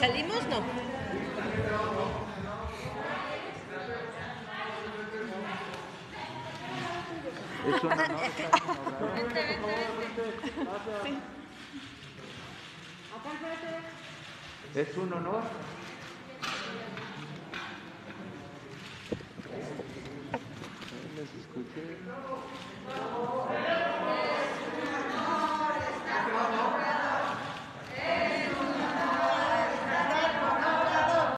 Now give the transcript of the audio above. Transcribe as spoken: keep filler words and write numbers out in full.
¿Salimos? No. Es un honor. Vente, vente, vente. Es un honor. Les escuché.